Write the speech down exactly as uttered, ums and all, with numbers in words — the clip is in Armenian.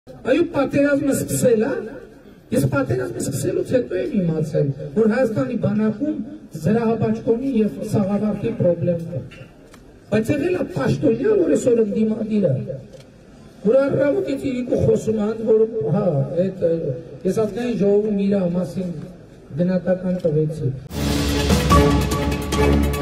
Այո, պատերազմը սկսել է, ես պատերազմը սկսելուց հետո եմ իմացել, որ Հայաստանի բանակում զրահաբաճկոնի եւ սաղավարտի պրոբլեմ կա։ Բայց եղել է պաշտոնյա, որ այսօր ընդդիմադիր է։ Որ առավոտից իրիկու խոսում են, որ հա, այդ ես ազգային ժողովում իր մասին գնահատական տվեցի։